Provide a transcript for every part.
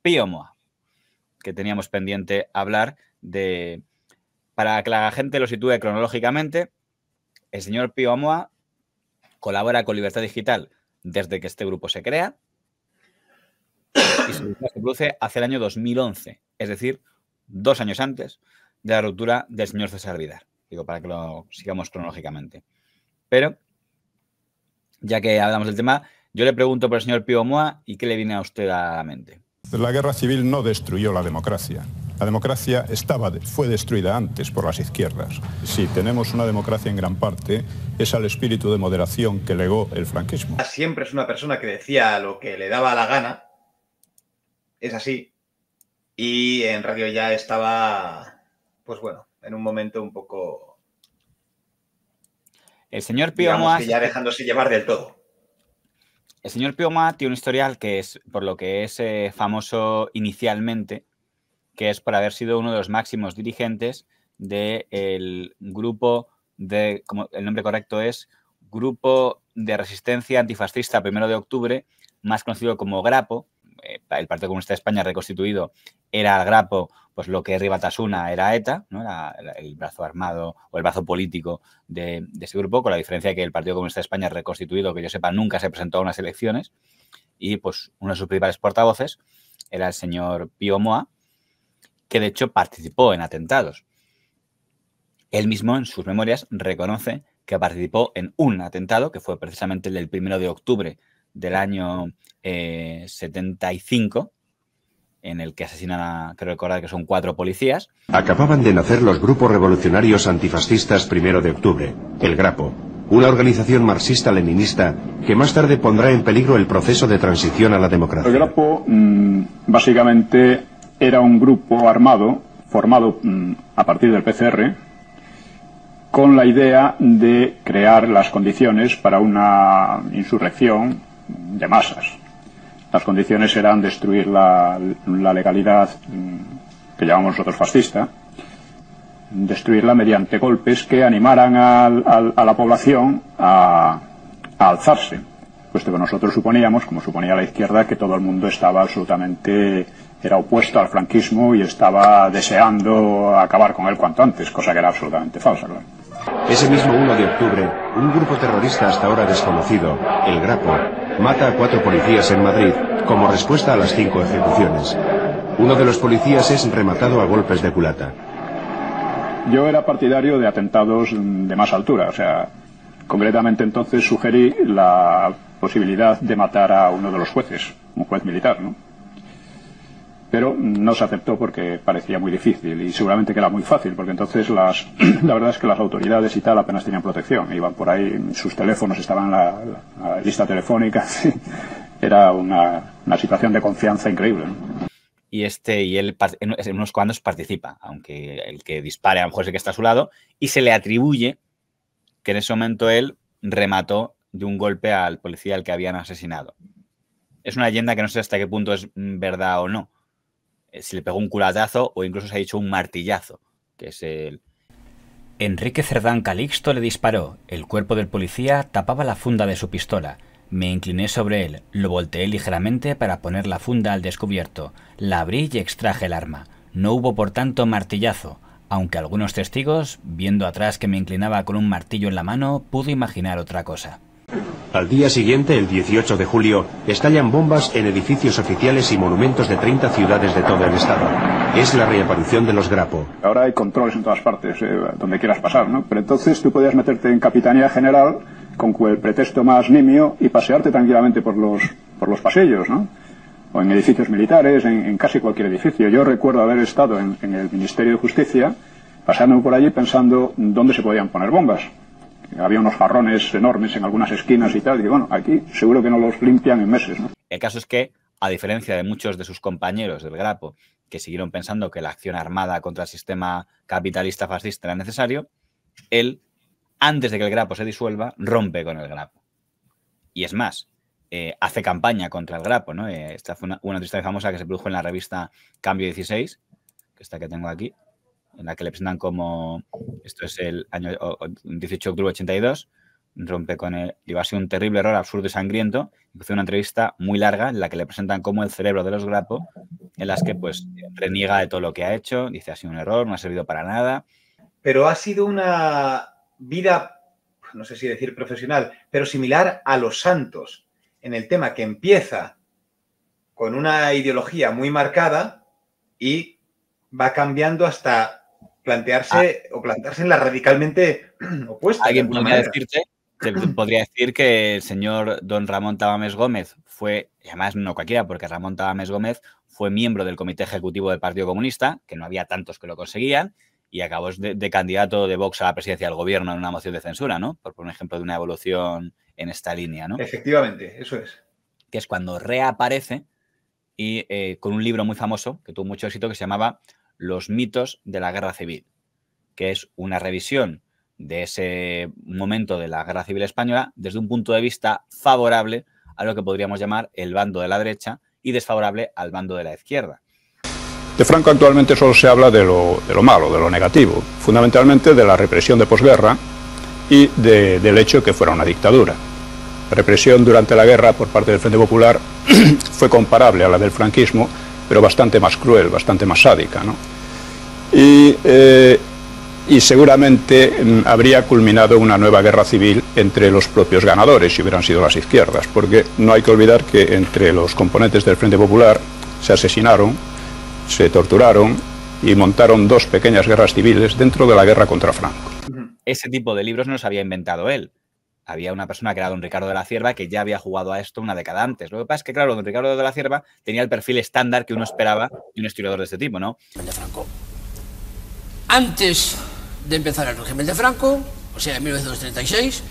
Pío Moa, que teníamos pendiente hablar de... Para que la gente lo sitúe cronológicamente, el señor Pío Moa colabora con Libertad Digital desde que este grupo se crea y se produce hacia el año 2011, es decir, 2 años antes de la ruptura del señor César Vidal. Digo, para que lo sigamos cronológicamente. Pero, ya que hablamos del tema, yo le pregunto por el señor Pío Moa y qué le viene a usted a la mente. La guerra civil no destruyó la democracia. La democracia fue destruida antes por las izquierdas. Si tenemos una democracia en gran parte, es al espíritu de moderación que legó el franquismo. Siempre es una persona que decía lo que le daba la gana. Es así. Y en radio ya estaba, pues bueno, en un momento un poco... El señor Pío Moa... ya dejándose llevar del todo. El señor Pío Moa tiene un historial que es, por lo que es famoso inicialmente, que es por haber sido uno de los máximos dirigentes del grupo de, como el nombre correcto es, Grupo de Resistencia Antifascista 1 de Octubre, más conocido como Grapo. El Partido Comunista de España reconstituido era el Grapo, pues lo que es Batasuna era ETA, ¿no? Era el brazo armado o el brazo político de ese grupo, con la diferencia de que el Partido Comunista de España reconstituido, que yo sepa, nunca se presentó a unas elecciones, y pues uno de sus principales portavoces era el señor Pío Moa, que de hecho participó en atentados. Él mismo en sus memorias reconoce que participó en un atentado, que fue precisamente el del 1 de octubre del año 75, en el que asesinan, creo recordar que son 4 policías. Acababan de nacer los grupos revolucionarios antifascistas 1 de octubre, el Grapo, una organización marxista-leninista que más tarde pondrá en peligro el proceso de transición a la democracia. El Grapo básicamente era un grupo armado formado a partir del PCR con la idea de crear las condiciones para una insurrección de masas. Las condiciones eran destruir la legalidad que llamamos nosotros fascista, destruirla mediante golpes que animaran a la población a alzarse, puesto que nosotros suponíamos, como suponía la izquierda, que todo el mundo estaba absolutamente, era opuesto al franquismo y estaba deseando acabar con él cuanto antes, cosa que era absolutamente falsa, claro. Ese mismo 1 de octubre, un grupo terrorista hasta ahora desconocido, el Grapo, mata a 4 policías en Madrid como respuesta a las 5 ejecuciones. Uno de los policías es rematado a golpes de culata. Yo era partidario de atentados de más altura, o sea, concretamente entonces sugerí la posibilidad de matar a uno de los jueces, un juez militar, ¿no? Pero no se aceptó porque parecía muy difícil y seguramente que era muy fácil, porque entonces la verdad es que las autoridades y tal apenas tenían protección, iban por ahí, sus teléfonos estaban en la lista telefónica, era una situación de confianza increíble, ¿no? Y él en unos cuantos participa, aunque el que dispare a lo mejor es el que está a su lado, y se le atribuye que en ese momento él remató de un golpe al policía al que habían asesinado. Es una leyenda que no sé hasta qué punto es verdad o no. Si le pegó un culatazo o incluso se ha dicho un martillazo, que es el... Enrique Cerdán Calixto le disparó. El cuerpo del policía tapaba la funda de su pistola. Me incliné sobre él, lo volteé ligeramente para poner la funda al descubierto. La abrí y extraje el arma. No hubo por tanto martillazo, aunque algunos testigos, viendo atrás que me inclinaba con un martillo en la mano, pudo imaginar otra cosa. Al día siguiente, el 18 de julio, estallan bombas en edificios oficiales y monumentos de 30 ciudades de todo el estado. Es la reaparición de los Grapo. Ahora hay controles en todas partes, donde quieras pasar, ¿no? Pero entonces tú podías meterte en Capitanía General con el pretexto más nimio y pasearte tranquilamente por los pasillos, ¿no? O en edificios militares, en casi cualquier edificio. Yo recuerdo haber estado en el Ministerio de Justicia, paseándome por allí pensando dónde se podían poner bombas. Había unos jarrones enormes en algunas esquinas y tal, y bueno, aquí seguro que no los limpian en meses, ¿no? El caso es que, a diferencia de muchos de sus compañeros del Grapo, que siguieron pensando que la acción armada contra el sistema capitalista fascista era necesario, él, antes de que el Grapo se disuelva, rompe con el Grapo. Y es más, hace campaña contra el Grapo, ¿no? Esta fue una entrevista famosa que se produjo en la revista Cambio 16, que esta que tengo aquí, en la que le presentan como, esto es el año 18 de octubre de 82, rompe con él, iba a ser un terrible error, absurdo y sangriento, y fue una entrevista muy larga en la que le presentan como el cerebro de los Grapo en las que pues reniega de todo lo que ha hecho, dice ha sido un error, no ha servido para nada. Pero ha sido una vida, no sé si decir profesional, pero similar a los santos, en el tema que empieza con una ideología muy marcada y va cambiando hasta plantearse o plantarse en la radicalmente opuesta. Alguien podría decir que el señor don Ramón Tamames Gómez fue, y además no cualquiera, porque Ramón Tamames Gómez fue miembro del Comité Ejecutivo del Partido Comunista, que no había tantos que lo conseguían, y acabó de candidato de Vox a la presidencia del gobierno en una moción de censura, ¿no? Por un ejemplo de una evolución en esta línea, ¿no? Efectivamente, eso es. Que es cuando reaparece y con un libro muy famoso, que tuvo mucho éxito, que se llamaba Los mitos de la guerra civil, que es una revisión de ese momento de la guerra civil española desde un punto de vista favorable a lo que podríamos llamar el bando de la derecha y desfavorable al bando de la izquierda. De Franco actualmente solo se habla de lo malo, de lo negativo, fundamentalmente de la represión de posguerra y del hecho que fuera una dictadura. La represión durante la guerra por parte del Frente Popular fue comparable a la del franquismo, pero bastante más cruel, bastante más sádica, ¿no? Y seguramente habría culminado una nueva guerra civil entre los propios ganadores si hubieran sido las izquierdas, porque no hay que olvidar que entre los componentes del Frente Popular se asesinaron, se torturaron y montaron dos pequeñas guerras civiles dentro de la guerra contra Franco. Ese tipo de libros no los había inventado él. Había una persona que era don Ricardo de la Cierva que ya había jugado a esto una década antes. Lo que pasa es que, claro, don Ricardo de la Cierva tenía el perfil estándar que uno esperaba de un historiador de este tipo, ¿no? De Franco. Antes de empezar el régimen de Franco, o sea, en 1936,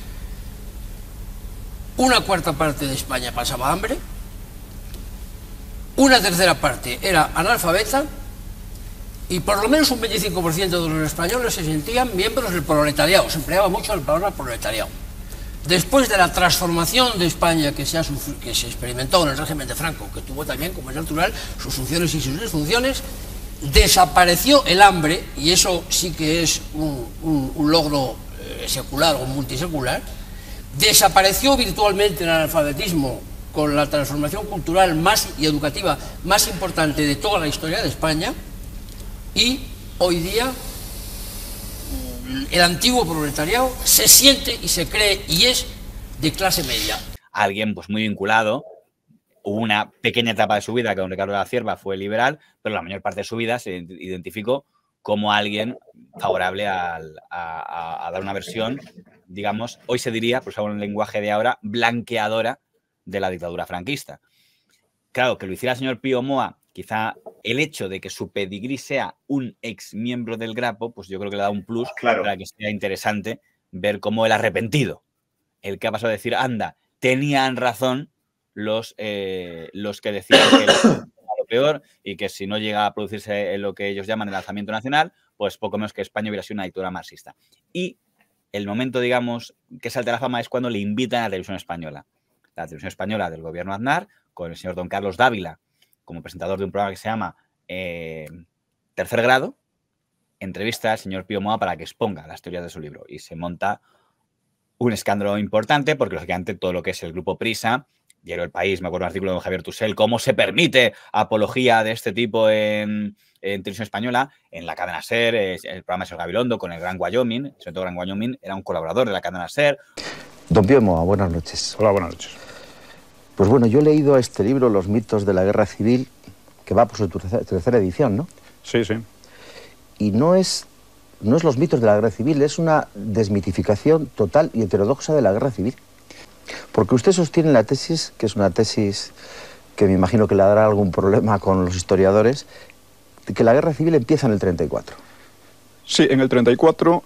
una cuarta parte de España pasaba hambre, una tercera parte era analfabeta y por lo menos un 25% de los españoles se sentían miembros del proletariado. Se empleaba mucho la palabra proletariado. Después de la transformación de España que se experimentó en el régimen de Franco, que tuvo también, como es natural, sus funciones y sus disfunciones, desapareció el hambre, y eso sí que es un logro secular o multisecular. Desapareció virtualmente el analfabetismo con la transformación cultural y educativa más importante de toda la historia de España, y hoy día el antiguo proletariado se siente y se cree y es de clase media. Alguien pues muy vinculado. Hubo una pequeña etapa de su vida que don Ricardo de la Cierva fue liberal, pero la mayor parte de su vida se identificó como alguien favorable a dar una versión, digamos, hoy se diría, por usar un lenguaje de ahora, blanqueadora de la dictadura franquista. Claro, que lo hiciera el señor Pío Moa, quizá el hecho de que su pedigrí sea un ex miembro del Grapo, pues yo creo que le da un plus para que sea interesante ver cómo el arrepentido, el que ha pasado a decir, anda, tenían razón los que decían que era lo peor y que si no llega a producirse lo que ellos llaman el alzamiento nacional, pues poco menos que España hubiera sido una dictadura marxista. Y el momento, digamos, que salta a la fama es cuando le invitan a la televisión española. La televisión española del gobierno Aznar, con el señor don Carlos Dávila como presentador de un programa que se llama Tercer Grado, entrevista al señor Pío Moa para que exponga las teorías de su libro. Y se monta un escándalo importante porque, lógicamente, todo lo que es el grupo Prisa, Diario El País, me acuerdo de un artículo de don Javier Tusell, cómo se permite apología de este tipo en televisión española, en la cadena SER, el programa de Gabilondo con el Gran Wyoming, sobre todo Gran Wyoming, era un colaborador de la cadena SER. Don Pío Moa, buenas noches. Hola, buenas noches. Pues bueno, yo he leído este libro, Los mitos de la guerra civil, que va por su tercera edición, ¿no? Sí, sí. Y no es los mitos de la guerra civil, es una desmitificación total y heterodoxa de la guerra civil. Porque usted sostiene la tesis, que es una tesis que me imagino que le dará algún problema con los historiadores, de que la guerra civil empieza en el 34. Sí, en el 34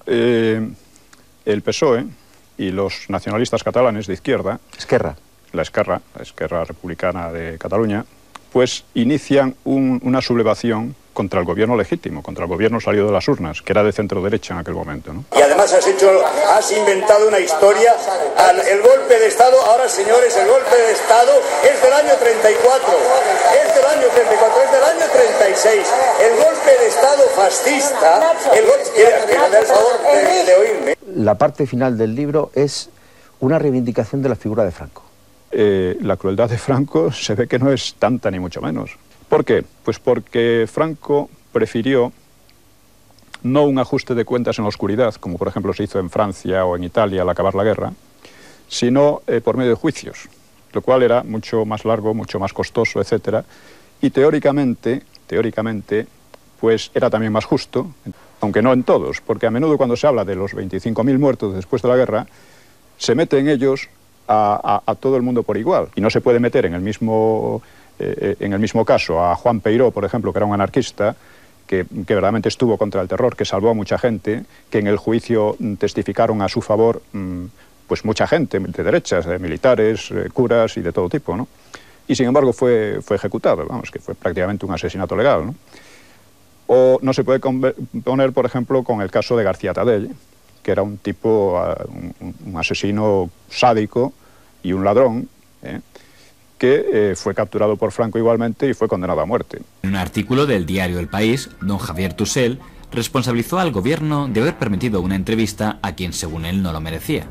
el PSOE y los nacionalistas catalanes de izquierda, la Esquerra Republicana de Cataluña, pues inician una sublevación contra el gobierno legítimo, contra el gobierno salido de las urnas, que era de centro derecha en aquel momento, ¿no? Y además has inventado una historia, el golpe de Estado, ahora señores, el golpe de Estado es del año 34, es del año 34, es del año 36, el golpe de Estado fascista, me da el favor de oírme. La parte final del libro es una reivindicación de la figura de Franco. La crueldad de Franco se ve que no es tanta ni mucho menos. ¿Por qué? Pues porque Franco prefirió no un ajuste de cuentas en la oscuridad, como por ejemplo se hizo en Francia o en Italia al acabar la guerra, sino por medio de juicios, lo cual era mucho más largo, mucho más costoso, etc. Y teóricamente, pues era también más justo, aunque no en todos, porque a menudo cuando se habla de los 25.000 muertos después de la guerra, se mete en ellos a todo el mundo por igual. Y no se puede meter en el mismo caso a Juan Peiró, por ejemplo, que era un anarquista, que verdaderamente estuvo contra el terror, que salvó a mucha gente, que en el juicio testificaron a su favor pues mucha gente de derechas, militares, curas y de todo tipo, ¿no? Y sin embargo fue ejecutado, vamos, que fue prácticamente un asesinato legal, ¿no? O no se puede poner, por ejemplo, con el caso de García Tadell, que era un tipo, un asesino sádico y un ladrón, que fue capturado por Franco igualmente y fue condenado a muerte. En un artículo del diario El País, don Javier Tussell responsabilizó al gobierno de haber permitido una entrevista a quien según él no lo merecía.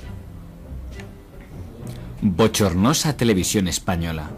Bochornosa televisión española.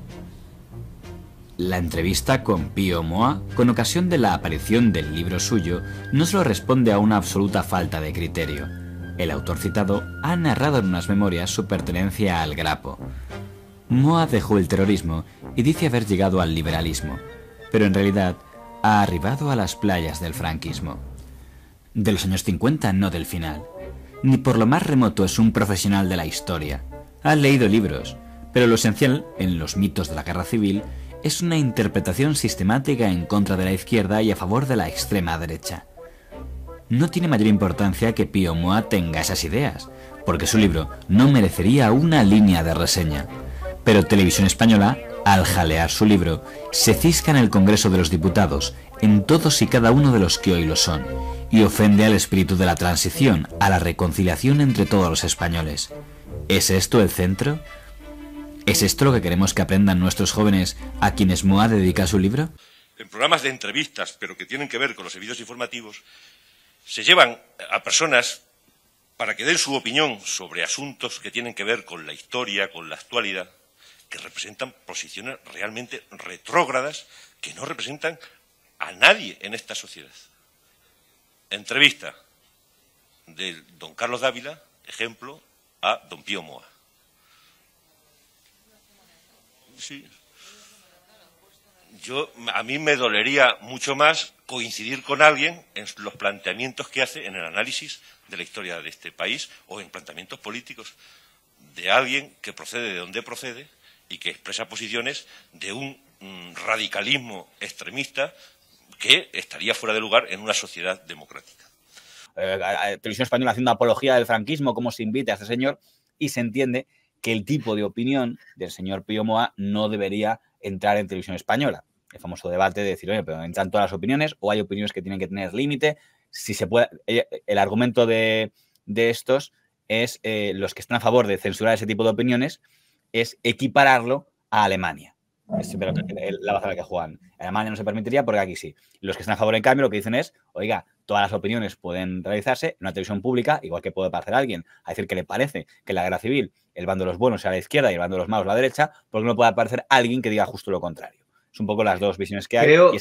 La entrevista con Pío Moa, con ocasión de la aparición del libro suyo, no solo responde a una absoluta falta de criterio. El autor citado ha narrado en unas memorias su pertenencia al Grapo. Moa dejó el terrorismo y dice haber llegado al liberalismo, pero en realidad ha arribado a las playas del franquismo. De los años 50, no del final. Ni por lo más remoto es un profesional de la historia. Ha leído libros, pero lo esencial, en los mitos de la guerra civil, es una interpretación sistemática en contra de la izquierda y a favor de la extrema derecha. No tiene mayor importancia que Pío Moa tenga esas ideas, porque su libro no merecería una línea de reseña. Pero Televisión Española, al jalear su libro, se cisca en el Congreso de los Diputados, en todos y cada uno de los que hoy lo son, y ofende al espíritu de la transición, a la reconciliación entre todos los españoles. ¿Es esto el centro? ¿Es esto lo que queremos que aprendan nuestros jóvenes a quienes Moa dedica su libro? En programas de entrevistas, pero que tienen que ver con los servicios informativos, se llevan a personas para que den su opinión sobre asuntos que tienen que ver con la historia, con la actualidad, que representan posiciones realmente retrógradas, que no representan a nadie en esta sociedad. Entrevista de don Carlos Dávila, ejemplo, a don Pío Moa. Sí. A mí me dolería mucho más coincidir con alguien en los planteamientos que hace en el análisis de la historia de este país o en planteamientos políticos de alguien que procede de donde procede y que expresa posiciones de un radicalismo extremista que estaría fuera de lugar en una sociedad democrática. Televisión Española haciendo apología del franquismo, cómo se invita a este señor, y se entiende que el tipo de opinión del señor Pío Moa no debería entrar en Televisión Española. El famoso debate de decir, oye, pero entran todas las opiniones o hay opiniones que tienen que tener límite. Si se puede, el argumento de estos es, los que están a favor de censurar ese tipo de opiniones, es equipararlo a Alemania. Es la bazara que juegan. En Alemania no se permitiría porque aquí sí. Los que están a favor, en cambio, lo que dicen es, oiga, todas las opiniones pueden realizarse en una televisión pública, igual que puede parecer a alguien a decir que le parece que en la guerra civil el bando de los buenos sea la izquierda y el bando de los malos la derecha, porque no puede aparecer alguien que diga justo lo contrario. Es un poco las dos visiones que hay. Creo,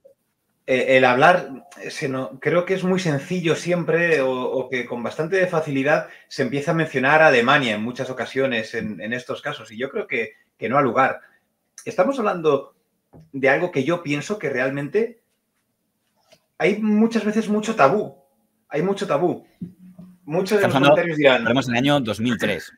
el hablar, creo que es muy sencillo siempre o que con bastante facilidad se empieza a mencionar a Alemania en muchas ocasiones en estos casos, y yo creo que no ha lugar. Estamos hablando de algo que yo pienso que realmente hay muchas veces mucho tabú. Hay mucho tabú. Muchos de los comentarios dirán... Hablamos en el año 2003.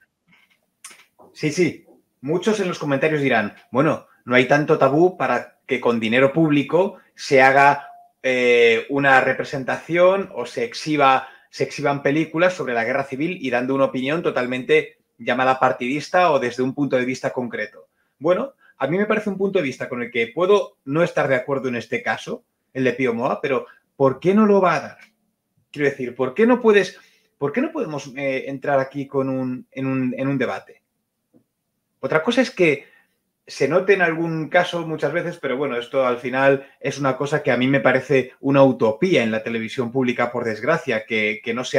Sí. Muchos en los comentarios dirán, bueno, no hay tanto tabú para que con dinero público se haga una representación o se exhiban películas sobre la guerra civil y dando una opinión totalmente llamada partidista o desde un punto de vista concreto. Bueno, a mí me parece un punto de vista con el que puedo no estar de acuerdo en este caso, el de Pío Moa, pero ¿por qué no lo va a dar? Quiero decir, ¿por qué no podemos entrar aquí en un debate? Otra cosa es que se note en algún caso muchas veces, pero bueno, esto al final es una cosa que a mí me parece una utopía en la televisión pública, por desgracia, que no sea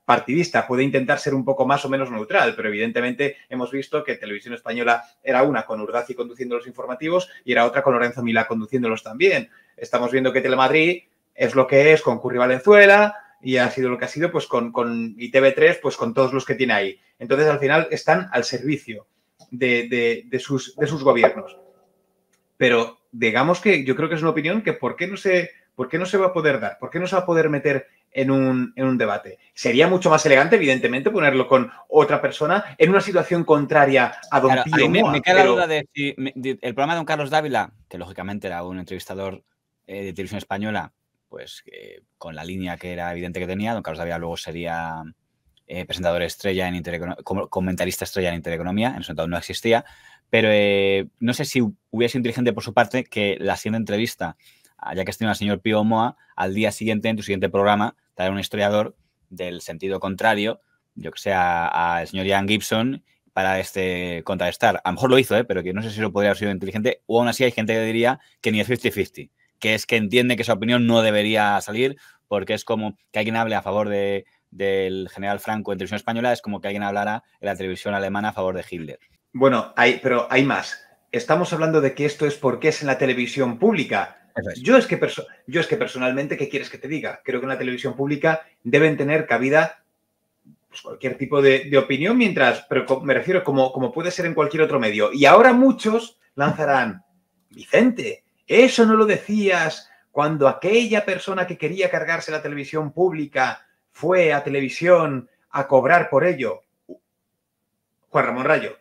partidista, puede intentar ser un poco más o menos neutral, pero evidentemente hemos visto que Televisión Española era una con Urdaci conduciendo los informativos y era otra con Lorenzo Milá conduciéndolos también. Estamos viendo que Telemadrid es lo que es con Curri Valenzuela y ha sido lo que ha sido pues y TV3 pues con todos los que tiene ahí. Entonces, al final, están al servicio de sus gobiernos. Pero digamos que yo creo que es una opinión que ¿por qué no se va a poder dar? ¿Por qué no se va a poder meter en un debate? Sería mucho más elegante, evidentemente, ponerlo con otra persona en una situación contraria a don Pío Moa. Me queda la duda de si el programa de don Carlos Dávila, que lógicamente era un entrevistador de Televisión Española, pues con la línea que era evidente que tenía, don Carlos Dávila luego sería presentador estrella en comentarista estrella en Intereconomía, en ese momento no existía, pero no sé si hubiera sido inteligente por su parte que la siguiente entrevista, ya que has tenido al señor Pío Moa, al día siguiente, en tu siguiente programa, traer un historiador del sentido contrario, yo que sé, al señor Ian Gibson, para contrarrestar. A lo mejor lo hizo, pero que no sé si lo podría haber sido inteligente, o aún así hay gente que diría que ni es 50-50, que es que entiende que esa opinión no debería salir, porque es como que alguien hable a favor del general Franco en Televisión Española, es como que alguien hablara en la televisión alemana a favor de Hitler. Bueno, pero hay más. Estamos hablando de que esto es porque es en la televisión pública. Yo es que personalmente, ¿qué quieres que te diga? Creo que en la televisión pública deben tener cabida pues, cualquier tipo de opinión, pero me refiero como puede ser en cualquier otro medio. Y ahora muchos lanzarán, Vicente, eso no lo decías cuando aquella persona que quería cargarse la televisión pública fue a televisión a cobrar por ello. Juan Ramón Rayo.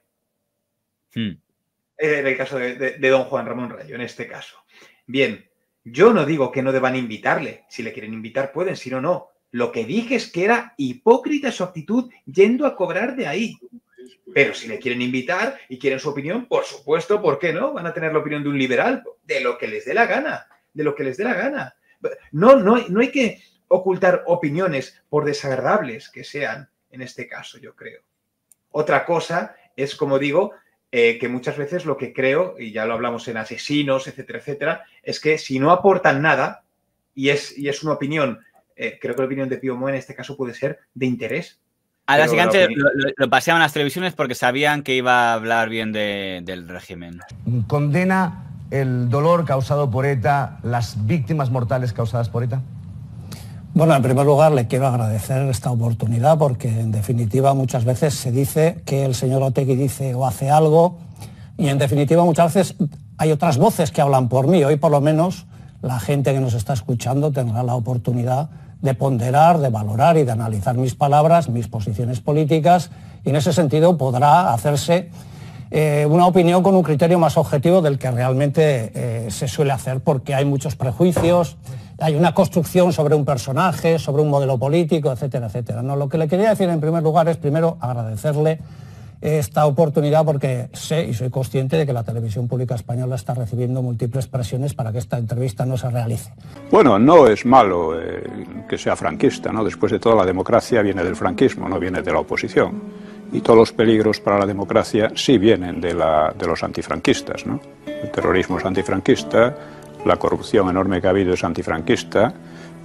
Era el caso de don Juan Ramón Rayo, en este caso. Bien, yo no digo que no deban invitarle. Si le quieren invitar, pueden, si no, no. Lo que dije es que era hipócrita su actitud yendo a cobrar de ahí. Pero si le quieren invitar y quieren su opinión, por supuesto, ¿por qué no? Van a tener la opinión de un liberal, de lo que les dé la gana, de lo que les dé la gana. No hay que ocultar opiniones, por desagradables que sean, en este caso, yo creo. Otra cosa es, como digo, que muchas veces lo que creo, y ya lo hablamos en Asesinos, etcétera, etcétera, es que si no aportan nada, y es una opinión, creo que la opinión de Pío Moa en este caso puede ser de interés. Básicamente lo paseaban a las televisiones porque sabían que iba a hablar bien del régimen. ¿Condena el dolor causado por ETA, las víctimas mortales causadas por ETA? Bueno, en primer lugar le quiero agradecer esta oportunidad porque en definitiva muchas veces se dice que el señor Otegi dice o hace algo y en definitiva muchas veces hay otras voces que hablan por mí. Hoy por lo menos la gente que nos está escuchando tendrá la oportunidad de ponderar, de valorar y de analizar mis palabras, mis posiciones políticas y en ese sentido podrá hacerse una opinión con un criterio más objetivo del que realmente se suele hacer porque hay muchos prejuicios. Hay una construcción sobre un personaje, sobre un modelo político, etcétera, etcétera. No, lo que le quería decir en primer lugar es primero agradecerle esta oportunidad porque sé y soy consciente de que la televisión pública española está recibiendo múltiples presiones para que esta entrevista no se realice. Bueno, no es malo que sea franquista, ¿no? Después de todo, la democracia viene del franquismo, no viene de la oposición. Y todos los peligros para la democracia sí vienen de los antifranquistas, ¿no? El terrorismo es antifranquista, la corrupción enorme que ha habido es antifranquista,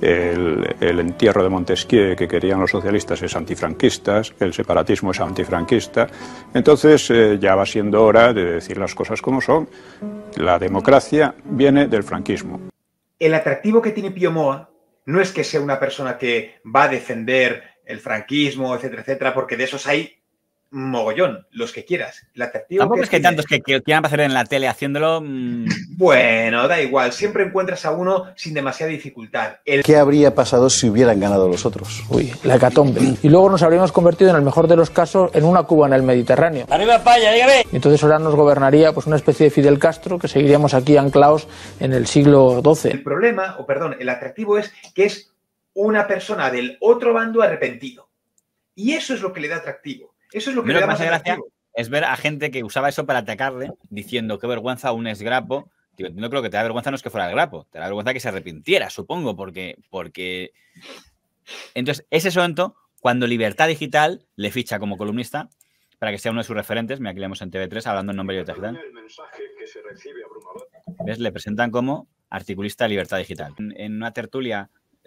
el entierro de Montesquieu que querían los socialistas es antifranquista, el separatismo es antifranquista. Entonces ya va siendo hora de decir las cosas como son. La democracia viene del franquismo. El atractivo que tiene Pío Moa no es que sea una persona que va a defender el franquismo, etcétera, etcétera, porque de esos hay mogollón, los que quieras. El atractivo tampoco es que hay tantos que quieran hacer en la tele haciéndolo. Bueno, da igual, siempre encuentras a uno sin demasiada dificultad. ¿Qué habría pasado si hubieran ganado los otros? Uy, la hecatombe. Y luego nos habríamos convertido en el mejor de los casos en una Cuba en el Mediterráneo. ¡Arriba España, dígame! Y entonces ahora nos gobernaría pues una especie de Fidel Castro que seguiríamos aquí anclados en el siglo XII. El problema, el atractivo es que es una persona del otro bando arrepentido. Y eso es lo que le da atractivo. Eso es lo que le da más gracia. Es ver a gente que usaba eso para atacarle, diciendo qué vergüenza un exgrapo. No creo que te da vergüenza no es que fuera el grapo, te da vergüenza que se arrepintiera, supongo, porque... Entonces, ese momento, cuando Libertad Digital le ficha como columnista para que sea uno de sus referentes, mira, aquí leemos en TV3 hablando en nombre de Libertad Digital. ¿Ves? Le presentan como articulista de Libertad Digital. En una tertulia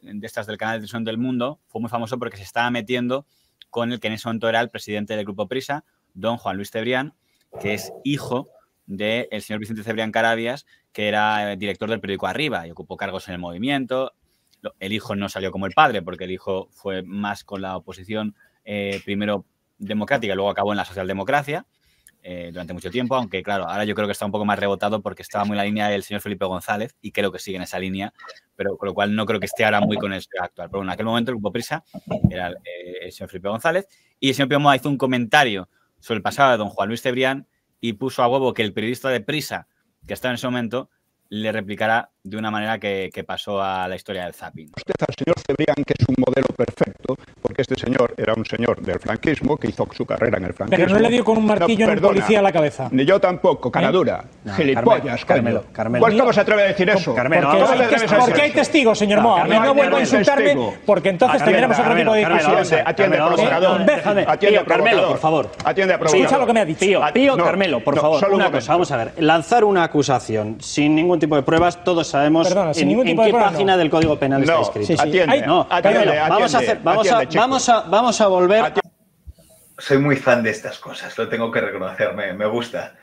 de estas del canal de televisión del Mundo, fue muy famoso porque se estaba metiendo con el que en ese momento era el presidente del Grupo Prisa, don Juan Luis Cebrián, que es hijo del señor Vicente Cebrián Carabias, que era director del periódico Arriba y ocupó cargos en el movimiento. El hijo no salió como el padre, porque el hijo fue más con la oposición primero democrática, luego acabó en la socialdemocracia durante mucho tiempo, aunque claro, ahora yo creo que está un poco más rebotado porque estaba muy en la línea del señor Felipe González y creo que sigue en esa línea, pero con lo cual no creo que esté ahora muy con el actual. Pero bueno, en aquel momento el Grupo Prisa era el señor Felipe González y el señor Pío Moa hizo un comentario sobre el pasado de don Juan Luis Cebrián y puso a huevo que el periodista de Prisa, que estaba en ese momento, le replicara de una manera que pasó a la historia del zapping. Usted al señor Cebrián, que es un modelo perfecto, porque este señor era un señor del franquismo, que hizo su carrera en el franquismo. Pero no le dio con un martillo en el policía a la cabeza. Ni yo tampoco, caradura. No, Gilipollas, Carmelo. Pues ¿cómo se atreve a decir eso? Carmelo, porque hay testigos, señor Moa. No vuelvo a insultarme porque entonces tendremos otro tipo de discusión. Atiende, provocador. Atiende, Carmelo, por favor. Atiende a provocador. Escucha lo que me ha dicho. Pío, Carmelo, por favor, una cosa, vamos a ver. Lanzar una acusación sin ningún tipo de pruebas, todos sabemos en qué página del Código Penal está escrito. Atiende. No, Carmelo, vamos a volver. Soy muy fan de estas cosas, lo tengo que reconocer, me gusta.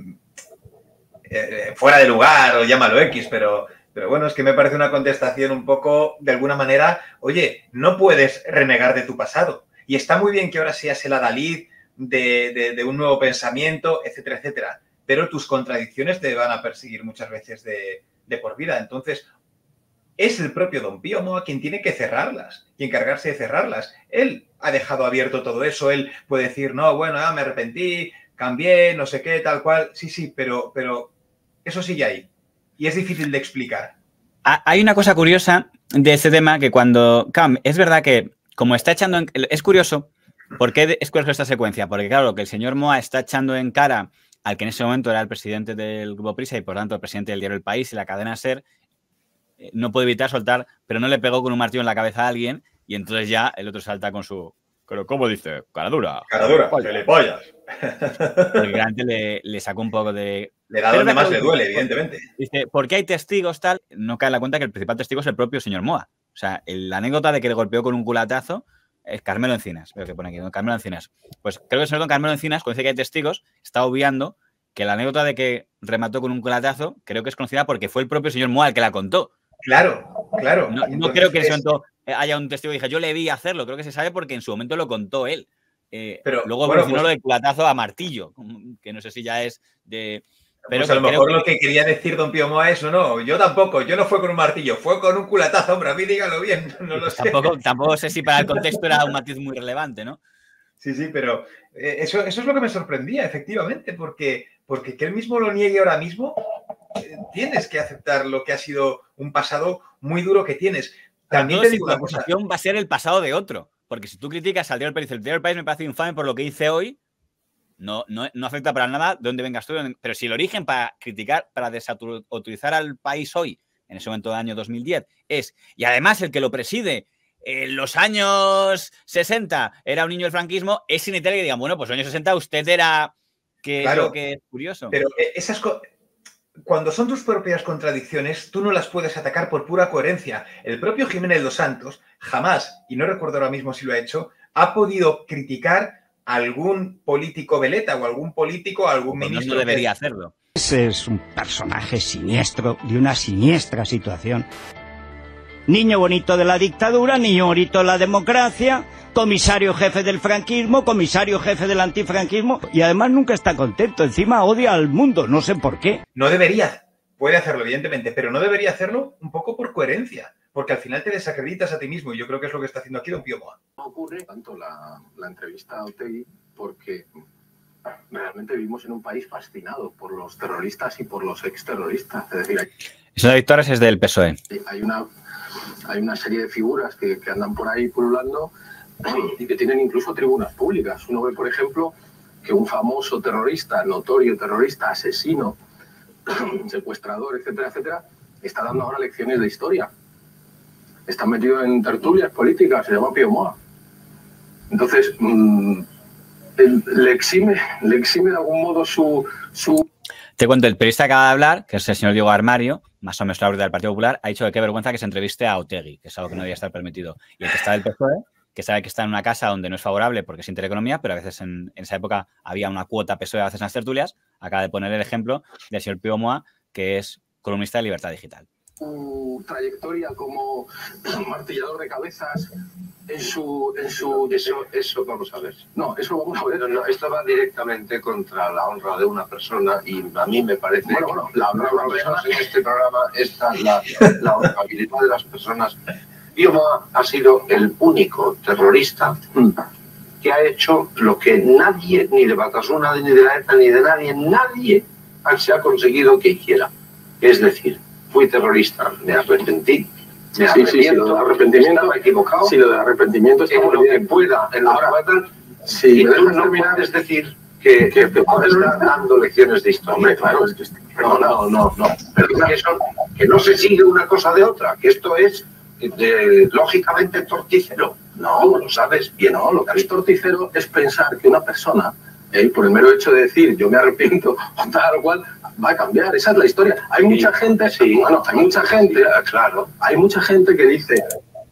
Fuera de lugar o llámalo X, pero bueno, es que me parece una contestación un poco, de alguna manera, oye, no puedes renegar de tu pasado. Y está muy bien que ahora seas el adalid de un nuevo pensamiento, etcétera, etcétera. Pero tus contradicciones te van a perseguir muchas veces de por vida. Entonces, es el propio don Pío Moa quien tiene que cerrarlas y encargarse de cerrarlas. Él ha dejado abierto todo eso. Él puede decir, no, bueno, me arrepentí, cambié, no sé qué, tal cual. Sí, pero eso sigue ahí. Y es difícil de explicar. Hay una cosa curiosa de este tema que cuando... es verdad que como está echando... Es curioso. ¿Por qué es curioso esta secuencia? Porque claro, que el señor Moa está echando en cara al que en ese momento era el presidente del Grupo Prisa y por tanto el presidente del diario El País y la cadena SER, no puede evitar soltar, pero no le pegó con un martillo en la cabeza a alguien y entonces ya el otro salta con su... ¿Pero cómo dice? Caradura. Caradura, gilipollas. Porque realmente le sacó un poco de... Le da donde más le duele, evidentemente. Dice, ¿por qué hay testigos tal? No cae en la cuenta que el principal testigo es el propio señor Moa. O sea, la anécdota de que le golpeó con un culatazo es Carmelo Encinas. Veo que pone aquí, ¿no? Carmelo Encinas. Pues creo que el señor don Carmelo Encinas, cuando dice que hay testigos, está obviando que la anécdota de que remató con un culatazo creo que es conocida porque fue el propio señor Moa el que la contó. Claro. No creo que en ese momento haya un testigo que diga, yo le vi hacerlo. Creo que se sabe porque en su momento lo contó él. Pero luego evolucionó lo del culatazo a martillo, que no sé si ya es de... Pero pues a lo mejor lo que quería decir don Pío Moa es, no, yo tampoco, yo no fue con un martillo, fue con un culatazo, hombre, a mí dígalo bien, no lo sé. Tampoco sé si para el contexto era un matiz muy relevante, ¿no? Sí, pero eso es lo que me sorprendía, efectivamente, porque que él mismo lo niegue ahora mismo, tienes que aceptar lo que ha sido un pasado muy duro que tienes. También te digo la acusación va a ser el pasado de otro, porque si tú criticas al diario El País, el diario El País me parece infame por lo que hice hoy, no afecta para nada de dónde vengas tú, pero si el origen para criticar, para desautorizar al país hoy, en ese momento del año 2010, y además el que lo preside en los años 60 era un niño del franquismo, es inevitable que digan, bueno, pues en los años 60 usted era... Claro, que es curioso. Pero cuando son tus propias contradicciones, tú no las puedes atacar por pura coherencia. El propio Jiménez Dos Santos jamás, y no recuerdo ahora mismo si lo ha hecho, ha podido criticar algún político veleta o algún político, algún ministro. No debería hacerlo. Ese es un personaje siniestro, de una siniestra situación. Niño bonito de la dictadura, niño bonito de la democracia, comisario jefe del franquismo, comisario jefe del antifranquismo, y además nunca está contento, encima odia al mundo, no sé por qué. No debería, puede hacerlo evidentemente, pero no debería hacerlo un poco por coherencia. Porque al final te desacreditas a ti mismo y yo creo que es lo que está haciendo aquí don Pío Moa. No ocurre tanto la entrevista a Otegi porque realmente vivimos en un país fascinado por los terroristas y por los exterroristas. Es decir, Señor Victores es del PSOE. Hay una serie de figuras que andan por ahí pululando y que tienen incluso tribunas públicas. Uno ve, por ejemplo, que un famoso terrorista, notorio terrorista, asesino, secuestrador, etcétera, etcétera, está dando ahora lecciones de historia. Está metido en tertulias políticas, se llama Pío Moa. Entonces, le exime de algún modo su... Te cuento, el periodista que acaba de hablar, que es el señor Diego Armario, más o menos la órbita del Partido Popular, ha dicho que qué vergüenza que se entreviste a Otegi, que es algo que no debería estar permitido. Y el que está del PSOE, que sabe que está en una casa donde no es favorable porque es intereconomía, pero a veces en esa época había una cuota PSOE a veces en las tertulias, acaba de poner el ejemplo del señor Pío Moa, que es columnista de Libertad Digital. Su trayectoria como martillador de cabezas, eso vamos a ver. No, eso vamos a ver. No, esto va directamente contra la honra de una persona y a mí me parece que la honra de una persona en este programa está la honorabilidad de las personas. Pío Moa ha sido el único terrorista que ha hecho lo que nadie, ni de Batasuna, ni de la ETA, ni de nadie se ha conseguido que hiciera. Es decir, fui terrorista, me arrepentí. Sí, lo del arrepentimiento, estaba equivocado. Sí, lo del arrepentimiento está en lo que pueda, en lo que pueda. Sí, y tú no puedes decir que está dando lecciones de historia. Hombre, claro, es que no. Pero que no se sigue una cosa de otra, que esto es lógicamente tortícero. No, lo sabes bien. No, lo que es tortícero es pensar que una persona, por el mero hecho de decir yo me arrepiento o tal o cual, va a cambiar. Esa es la historia. Hay mucha gente, hay mucha gente, claro. Hay mucha gente que dice...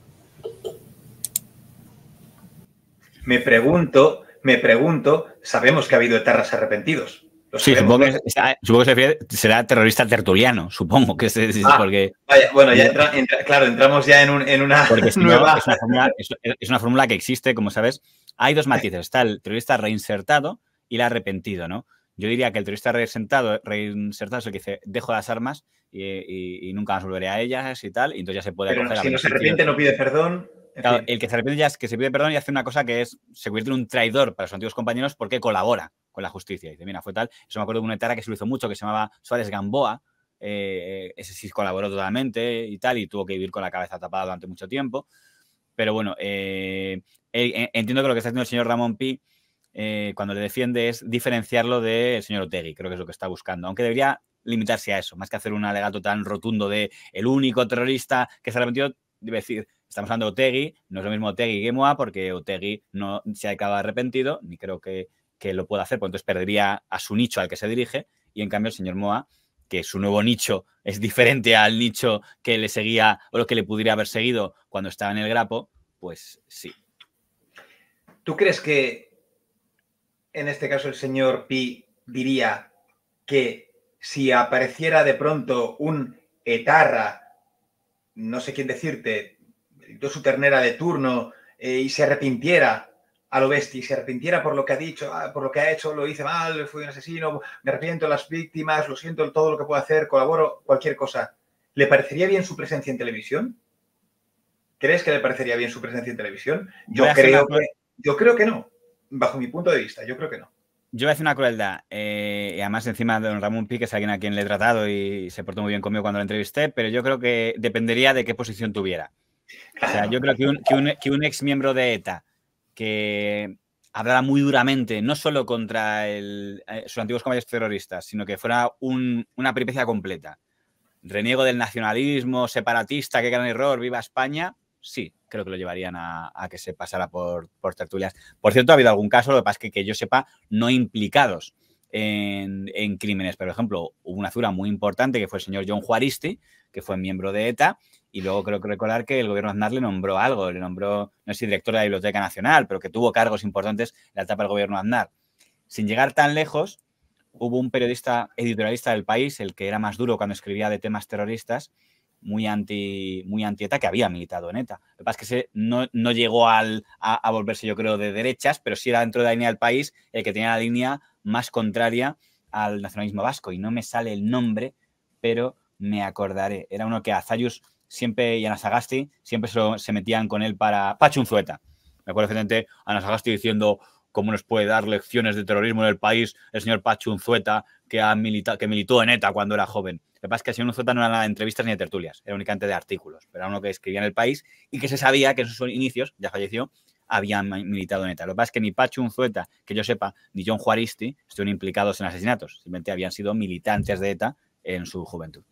Me pregunto, sabemos que ha habido etarras arrepentidos. Sí, supongo que se refiere, será terrorista tertuliano, supongo que es porque... Vaya, bueno, ya entramos ya en una porque nueva... es una fórmula que existe, como sabes. Hay dos matices, está el terrorista reinsertado y el arrepentido, ¿no? Yo diría que el terrorista reinsertado es el que dice, dejo las armas y nunca más volveré a ellas y tal, y entonces ya se puede... Pero si no se arrepiente, no pide perdón... Claro, el que se arrepiente ya es que se pide perdón y hace una cosa que es, se convierte en un traidor para sus antiguos compañeros porque colabora con la justicia. Y dice, mira, fue tal. Eso me acuerdo de una etara que se lo hizo mucho, que se llamaba Suárez Gamboa. Ese sí colaboró totalmente y tal, y tuvo que vivir con la cabeza tapada durante mucho tiempo. Pero bueno, entiendo que lo que está haciendo el señor Ramón Pi cuando le defiende es diferenciarlo del señor Otegi. Creo que es lo que está buscando. Aunque debería limitarse a eso, más que hacer un alegato tan rotundo de el único terrorista que se ha arrepentido, debe decir... Estamos hablando de Otegi, no es lo mismo Otegi que Moa, porque Otegi no se acaba arrepentido, ni creo que lo pueda hacer, porque entonces perdería a su nicho al que se dirige, y en cambio el señor Moa, que su nuevo nicho es diferente al nicho que le seguía o lo que le pudiera haber seguido cuando estaba en el Grapo, pues sí. ¿Tú crees que en este caso el señor Pi diría que si apareciera de pronto un etarra, no sé quién decirte, su ternera de turno y se arrepintiera a lo bestia y se arrepintiera por lo que ha dicho, por lo que ha hecho, lo hice mal, fui un asesino, me arrepiento de las víctimas, lo siento de todo lo que puedo hacer, colaboro, cualquier cosa, ¿le parecería bien su presencia en televisión? ¿Crees que le parecería bien su presencia en televisión? Yo creo que no, bajo mi punto de vista, yo creo que no. Yo voy a hacer una crueldad, y además encima de don Ramón Pi, que es alguien a quien le he tratado y se portó muy bien conmigo cuando lo entrevisté, pero yo creo que dependería de qué posición tuviera. O sea, yo creo que un ex miembro de ETA que hablara muy duramente, no solo contra sus antiguos compañeros terroristas, sino que fuera una peripecia completa. Reniego del nacionalismo, separatista, qué gran error, viva España, sí, creo que lo llevarían a que se pasara por tertulias. Por cierto, ha habido algún caso, lo que pasa es que yo sepa, no implicados en crímenes. Por ejemplo, hubo una figura muy importante que fue el señor John Juaristi, que fue miembro de ETA, y luego creo que recordar que el gobierno Aznar le nombró algo, le nombró, no sé si director de la Biblioteca Nacional, pero que tuvo cargos importantes en la etapa del gobierno Aznar. Sin llegar tan lejos, hubo un periodista editorialista del País, el que era más duro cuando escribía de temas terroristas, muy anti-ETA, que había militado en ETA. Lo que pasa es que no llegó a volverse, yo creo, de derechas, pero sí era dentro de la línea del País el que tenía la línea más contraria al nacionalismo vasco. Y no me sale el nombre, pero me acordaré. Era uno que a Zayus siempre y Ana Sagasti siempre se metían con él para... Pachu Unzueta. Me acuerdo perfectamente a Ana Sagasti diciendo cómo nos puede dar lecciones de terrorismo en el país el señor Pachu Unzueta que militó en ETA cuando era joven. Lo que pasa es que el señor Unzueta no era nada de entrevistas ni de tertulias, era únicamente de artículos. Pero era uno que escribía en el País y que se sabía que en sus inicios, ya falleció, habían militado en ETA. Lo que pasa es que ni Pachu Unzueta, que yo sepa, ni John Juaristi estuvieron implicados en asesinatos. Simplemente habían sido militantes de ETA en su juventud.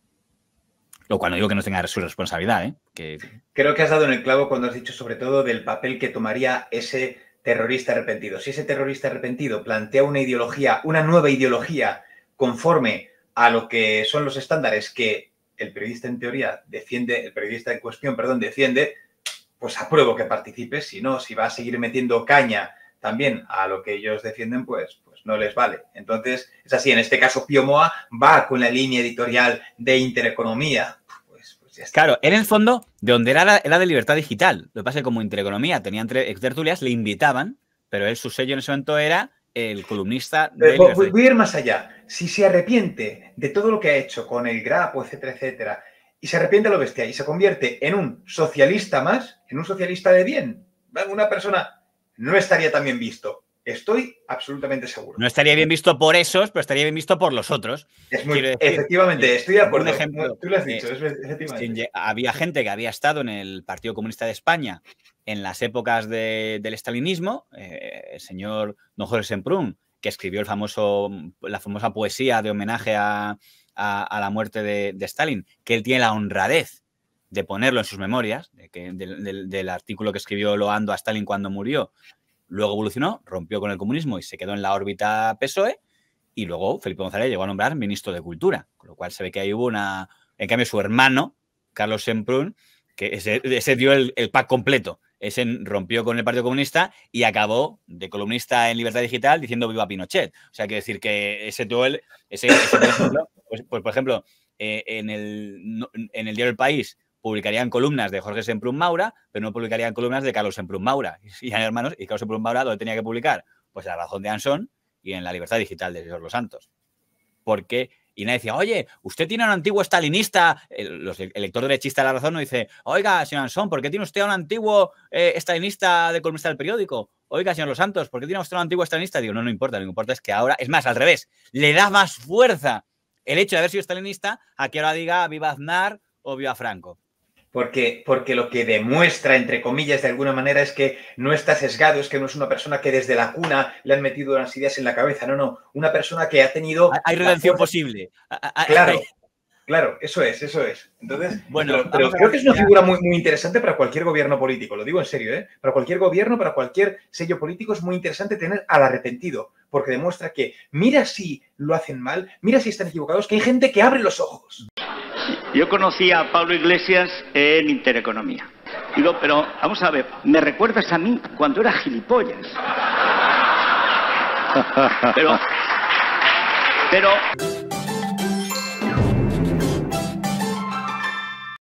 Lo cual no digo que no tenga su responsabilidad, ¿eh? Creo que has dado en el clavo cuando has dicho sobre todo del papel que tomaría ese terrorista arrepentido. Si ese terrorista arrepentido plantea una ideología, una nueva ideología conforme a lo que son los estándares que el periodista en teoría defiende, el periodista en cuestión, perdón, defiende, pues apruebo que participe. Si no, si va a seguir metiendo caña también a lo que ellos defienden, pues no les vale. Entonces, es así. En este caso, Pío Moa va con la línea editorial de Intereconomía. Pues ya está. Claro, en el fondo, de donde era de Libertad Digital. Lo que pasa es que como Intereconomía tenía tertulias, le invitaban, pero él, su sello en ese momento era el columnista de voy a ir más allá. Si se arrepiente de todo lo que ha hecho con el Grapo, etcétera, etcétera, y se arrepiente a lo bestia y se convierte en un socialista más, en un socialista de bien, una persona, no estaría tan bien visto. Estoy absolutamente seguro. No estaría bien visto por esos, pero estaría bien visto por los otros. Es muy, efectivamente, estoy de acuerdo. Un ejemplo, tú lo has dicho, efectivamente. Había gente que había estado en el Partido Comunista de España en las épocas del estalinismo, el señor don Jorge Semprún, que escribió la famosa poesía de homenaje a la muerte de Stalin, que él tiene la honradez de ponerlo en sus memorias, del artículo que escribió loando a Stalin cuando murió. Luego evolucionó, rompió con el comunismo y se quedó en la órbita PSOE, y luego Felipe González llegó a nombrar ministro de Cultura, con lo cual se ve que ahí hubo una... En cambio, su hermano, Carlos Semprún, que ese dio el pack completo. Ese rompió con el Partido Comunista y acabó de columnista en Libertad Digital diciendo viva Pinochet. O sea, quiere decir que ese por ejemplo, pues, por ejemplo, en el diario El País publicarían columnas de Jorge Semprún Maura, pero no publicarían columnas de Carlos Semprún Maura. Y eran hermanos, y Carlos Semprún Maura, ¿dónde tenía que publicar? Pues en La Razón de Ansón y en La Libertad Digital de George Los Santos. Porque, y nadie decía, oye, usted tiene un antiguo estalinista. El lector derechista de La Razón no dice, oiga, señor Ansón, ¿por qué tiene usted un antiguo estalinista de columnista del periódico? Oiga, señor Los Santos, ¿por qué tiene usted un antiguo estalinista? Digo, no importa, lo que importa es que ahora, es más, al revés, le da más fuerza el hecho de haber sido estalinista a que ahora diga viva Aznar o viva Franco. Porque lo que demuestra, entre comillas, de alguna manera, es que no está sesgado, es que no es una persona que desde la cuna le han metido unas ideas en la cabeza. No, una persona que ha tenido... Hay redención posible. Claro, eso es. Entonces, bueno, pero creo que es una figura muy, muy interesante para cualquier gobierno político, lo digo en serio, ¿eh? Para cualquier gobierno, para cualquier sello político es muy interesante tener al arrepentido, porque demuestra que mira si lo hacen mal, mira si están equivocados, que hay gente que abre los ojos. Yo conocí a Pablo Iglesias en Intereconomía. Digo, pero vamos a ver, ¿me recuerdas a mí cuando era gilipollas? Pero